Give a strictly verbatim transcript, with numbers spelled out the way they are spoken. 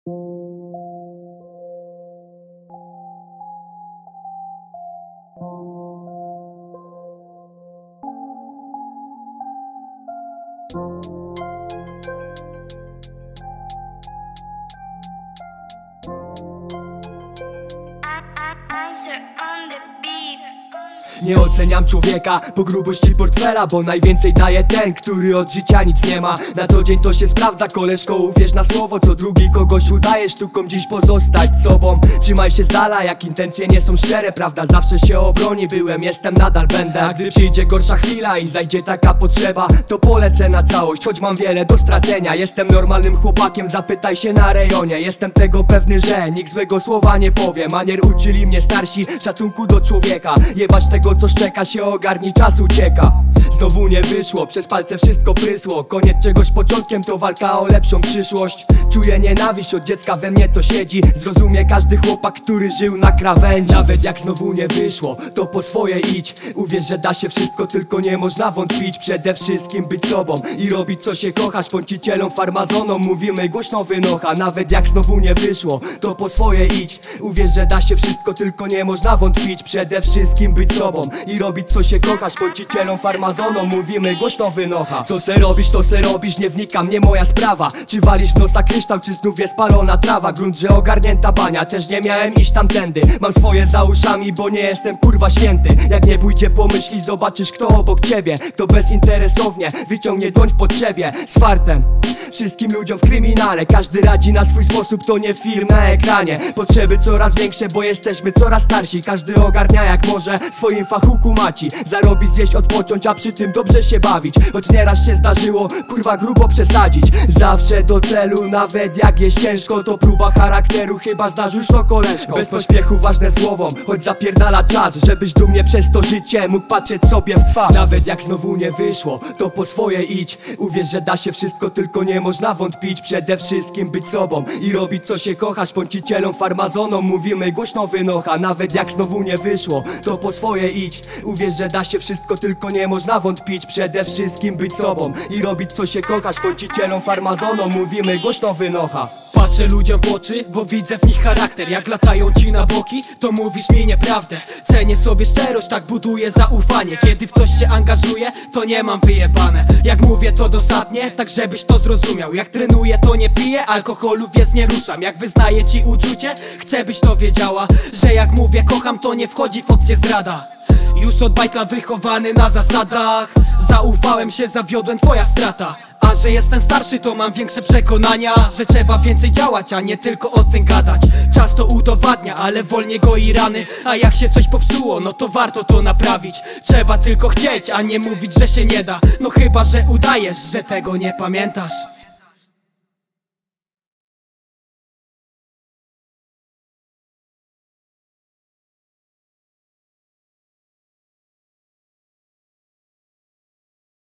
Nie oceniam człowieka po grubości portfela, bo najwięcej daje ten, który od życia nic nie ma. Na co dzień to się sprawdza, koleżko, uwierz na słowo. Co drugi kogoś udaje, sztuką dziś pozostać sobą. Trzymaj się z dala, jak intencje nie są szczere. Prawda zawsze się obroni, byłem, jestem, nadal będę. A gdy przyjdzie gorsza chwila i zajdzie taka potrzeba, to polecę na całość, choć mam wiele do stracenia. Jestem normalnym chłopakiem, zapytaj się na rejonie. Jestem tego pewny, że nikt złego słowa nie powie. Manier uczyli mnie starsi, szacunku do człowieka. Jebać tego co szczeka się, ogarni, czas ucieka. Znowu nie wyszło, przez palce wszystko prysło. Koniec czegoś początkiem, to walka o lepszą przyszłość. Czuję nienawiść, od dziecka we mnie to siedzi. Zrozumie każdy chłopak, który żył na krawędzi. Nawet jak znowu nie wyszło, to po swoje idź. Uwierz, że da się wszystko, tylko nie można wątpić. Przede wszystkim być sobą i robić co się kochasz. Bądźcicielom farmazonom mówimy głośno wynocha. Nawet jak znowu nie wyszło, to po swoje idź. Uwierz, że da się wszystko, tylko nie można wątpić. Przede wszystkim być sobą i robić co się kochasz. Bądźcicielom farmazonom mówimy głośno wynocha. Co se robisz, to se robisz, nie wnikam, nie moja sprawa. Czy walisz w nosa kryształ, czy znów jest spalona trawa. Grunt, że ogarnięta bania, też nie miałem iść tamtędy. Mam swoje za uszami, bo nie jestem kurwa święty. Jak nie pójdzie po myśli, zobaczysz kto obok ciebie. Kto bezinteresownie wyciągnie dłoń w potrzebie. Z fartem wszystkim ludziom w kryminale, każdy radzi na swój sposób, to nie film na ekranie. Potrzeby coraz większe, bo jesteśmy coraz starsi. Każdy ogarnia jak może, w swoim fachu kumaci. Zarobić, zjeść, odpocząć, a przy tym dobrze się bawić. Choć nieraz się zdarzyło, kurwa grubo przesadzić. Zawsze do celu, nawet jak jest ciężko. To próba charakteru, chyba znasz już to, koleżko. Bez pośpiechu ważne słowom, choć zapierdala czas. Żebyś dumnie przez to życie mógł patrzeć sobie w twarz. Nawet jak znowu nie wyszło, to po swoje idź. Uwierz, że da się wszystko, tylko nie można wątpić. Przede wszystkim być sobą i robić co się kochasz. Bądźcicielom farmazonom mówimy głośno wynocha. Nawet jak znowu nie wyszło, to po swoje idź. Uwierz, że da się wszystko, tylko nie można wątpić. Przede wszystkim być sobą i robić co się kochasz. Bądźcicielom farmazonom mówimy głośno wynocha. Patrzę ludziom w oczy, bo widzę w nich charakter. Jak latają ci na boki, to mówisz mi nieprawdę. Cenię sobie szczerość, tak buduję zaufanie. Kiedy w coś się angażuję, to nie mam wyjebane. Jak mówię to dosadnie, tak żebyś to zrozumiał. Jak trenuję to nie piję, alkoholu więc nie ruszam. Jak wyznaję ci uczucie, chcę byś to wiedziała, że jak mówię kocham, to nie wchodzi w opcję zdrada. Już od bajtla wychowany na zasadach. Zaufałem się, zawiodłem, twoja strata. A że jestem starszy, to mam większe przekonania, że trzeba więcej działać, a nie tylko o tym gadać. Czas to udowadnia, ale wolnie goi rany. A jak się coś popsuło, no to warto to naprawić. Trzeba tylko chcieć, a nie mówić, że się nie da. No chyba, że udajesz, że tego nie pamiętasz.